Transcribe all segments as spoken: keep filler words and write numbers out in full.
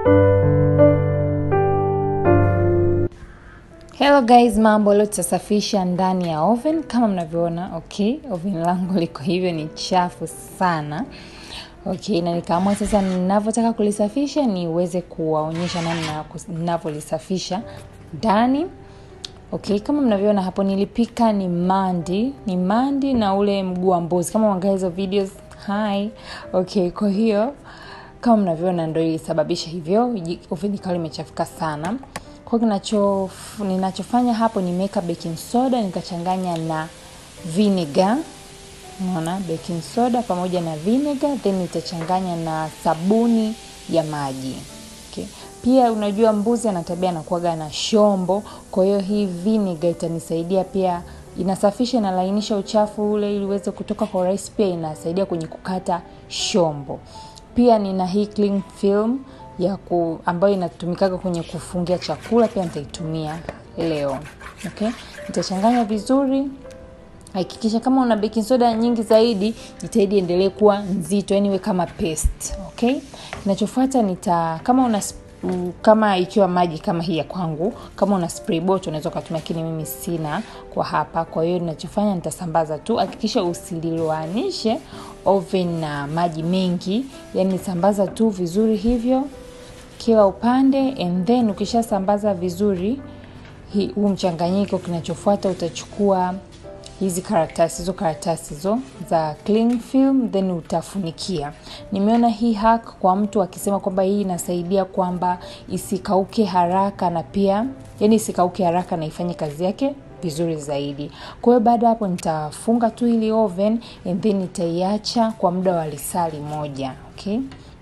Hello guys, mambo, leo tutasafisha ndani ya oven kama mnavyoona. Okay, oven langu liko hivyo, ni chafu sana. Okay, na nikaamua sasa ninavyotaka kulisafisha niweze kuwaonyesha namna ninavyolisafisha ndani. Okay, kama mnavyoona hapo nilipika ni mandi, ni mandi na ule mguu wa mbuzi. Kama mwangalia hizo videos, hi. Okay, kwa hiyo kama mnavyoona ndio ilisababisha hivyo, oven ikawa imechafuka sana. Kwa kinacho ninachofanya hapo ni nimeweka baking soda nikachanganya na vinegar. Unaona, baking soda pamoja na vinegar, then nitachanganya na sabuni ya maji. Okay. Pia unajua mbuzi ana tabia anakuaga na shombo, kwa hiyo hii vinegar itanisaidia pia, inasafisha na lainisha uchafu ule ili uweze kutoka kwa urahisi, pia inasaidia kwenye kukata shombo. Pia nina hii cling film ya ku, ambayo inatumikaga kwenye kufungia chakula, pia nitaitumia leo. Okay? Nitachanganya vizuri. Hakikisha kama una baking soda nyingi zaidi, jitahidi endelee kuwa nzito, yani iwe kama paste. Okay? Kinachofuata nita, kama una kama ikiwa maji kama hii ya kwangu, kama una spray bottle unaweza kutumia, lakini mimi sina kwa hapa. Kwa hiyo ninachofanya nitasambaza tu. Hakikisha usililoanishe oven na maji mengi, yani sambaza tu vizuri hivyo kila upande, and then ukisha sambaza vizuri hii huu mchanganyiko, kinachofuata utachukua hizi karatasi, hizo karatasi hizo za cling film, then utafunikia. Nimeona hii hack kwa mtu akisema kwamba hii inasaidia kwamba isikauke haraka, na pia yani isikauke haraka na ifanye kazi yake vizuri zaidi. Kwa hiyo baada hapo nitafunga tu ili oven, and then nitaiacha kwa muda wa lisali moja. Okay?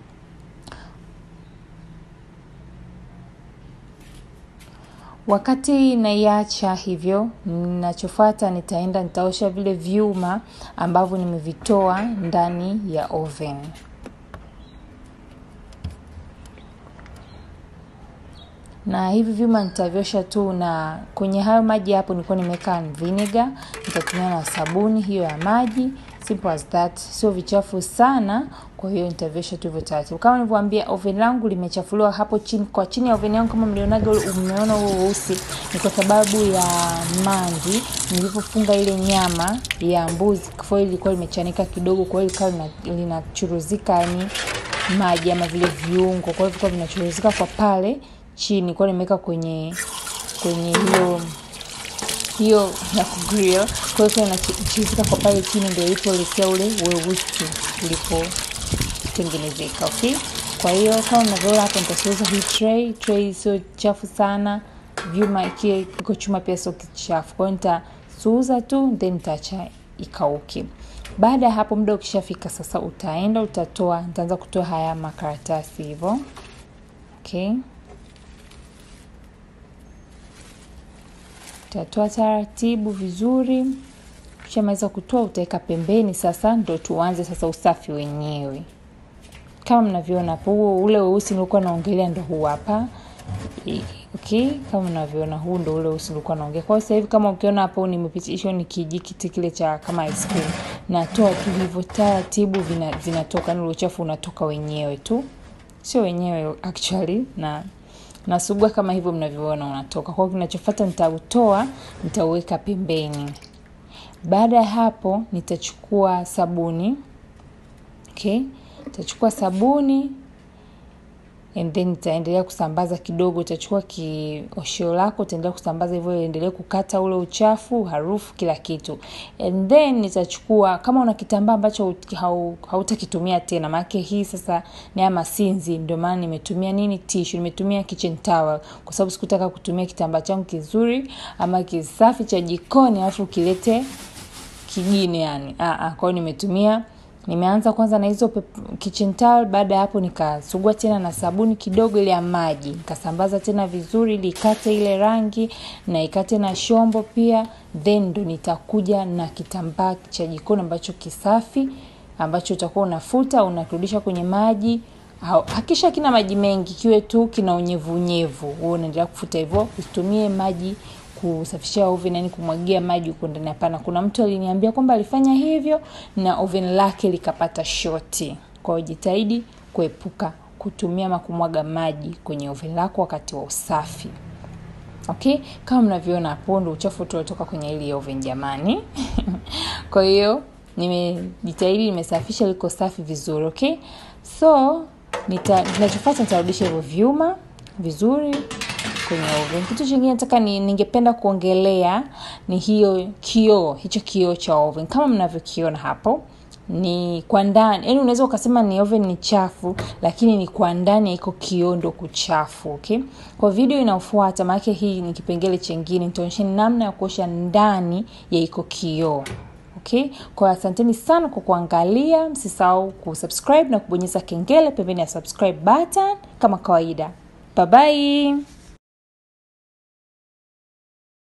Wakati naiacha hivyo, ninachofuata nitaenda nitaosha vile vyuma ambavyo nimevitoa ndani ya oven. Na hivi vyuma nitaviosha tu, na kwenye hayo maji hapo nilikuwa nimeweka vinegar, nitatumia na sabuni hiyo ya maji. Simple as that. Sio vichafu sana, kwa hiyo nitaviosha tu hivyo taratibu. Kama nilivyowaambia, oven langu limechafuliwa hapo chini, kwa chini ya oven yangu kama mlionaga umeona huo weusi, ni kwa sababu ya mandi. Nilipofunga ile nyama ya mbuzi, foil ilikuwa imechanika kidogo, kwa hiyo ikawa linachuruzika yani maji ama vile viungo, kwa hiyo vilikuwa vinachuruzika kwa pale chini. Kwa nimeweka kwenye kwenye hiyo hiyo ya grill, kwa hiyo inachizika kwa pale chini, ndio ipo letea ule weusi ulipo tengenezeka. Okay? Kwa hiyo kama unavyoona hapo, nitasuuza hii tray. Tray sio chafu sana, vyuma ikie iko chuma pia sio kichafu. Kwa hiyo nitasuuza tu, then nitaacha ikauke. Baada hapo muda ukishafika sasa, utaenda utatoa, nitaanza kutoa haya makaratasi hivyo. Okay? Utatoa taratibu vizuri. Ukishamaliza kutoa utaweka pembeni. Sasa ndio tuanze sasa usafi wenyewe. Kama mnavyoona hapo, ule weusi nilikuwa naongelea ndio huu hapa. Okay, kama mnavyoona huu ndio ule weusi nilikuwa naongea. Kwa sasa hivi kama ukiona hapo nimepitisha ni kijikiti kile cha kama ice cream. Natoa hivyo taratibu, zinatoka, ni uchafu unatoka wenyewe tu. Sio wenyewe actually, na nasugua kama hivyo mnavyoona unatoka. Kwa hiyo kinachofuata nitautoa, nitauweka pembeni. Baada ya hapo nitachukua sabuni. Okay? Nitachukua sabuni, and then nitaendelea kusambaza kidogo. Utachukua kiosheo lako, utaendelea kusambaza hivyo, endelee kukata ule uchafu, harufu, kila kitu. And then nitachukua, kama una kitambaa ambacho hautakitumia tena, maana hii sasa ni ama sinzi, ndio maana nimetumia nini, tissue. Nimetumia kitchen towel kwa sababu sikutaka kutumia kitambaa changu kizuri ama kisafi cha jikoni alafu kilete kingine yani. Ah ah, kwa hiyo nimetumia Nimeanza kwanza na hizo kitchen towel. Baada hapo nikasugua tena na sabuni kidogo ile ya maji, nikasambaza tena vizuri ili ikate ile rangi na ikate na shombo pia. Then ndo nitakuja na kitambaa cha jikoni ambacho kisafi, ambacho utakuwa unafuta, unarudisha kwenye maji. Hakisha kina maji mengi, kiwe tu kina unyevu unyevu. Wewe unaendelea kufuta hivyo, usitumie maji kusafishia oven, yani kumwagia maji huko ndani. Hapana. Kuna mtu aliniambia kwamba alifanya hivyo na oven lake likapata shoti. Kwa hiyo jitahidi kuepuka kutumia ama kumwaga maji kwenye oven lako wakati wa usafi. Okay, kama mnavyoona hapo ndio uchafu utoka kwenye ile oven jamani. Kwa hiyo nimejitahidi nimesafisha liko safi vizuri, okay? So nitachofuata nitarudisha hivyo vyuma vizuri kwenye oven. Kitu kingine nataka ni ningependa kuongelea ni hiyo kioo, hicho kioo cha oven. Kama mnavyokiona hapo, ni kwa ndani. Yaani unaweza ukasema ni oven ni chafu, lakini ni kwa ndani iko kioo ndo kuchafu, okay? Kwa video inayofuata, maana hii ni kipengele chengine, nitaonyesha namna ya kuosha ndani ya iko kioo. Okay? Kwa asanteni sana kwa kuangalia. Msisahau kusubscribe na kubonyeza kengele pembeni ya subscribe button kama kawaida. Bye bye.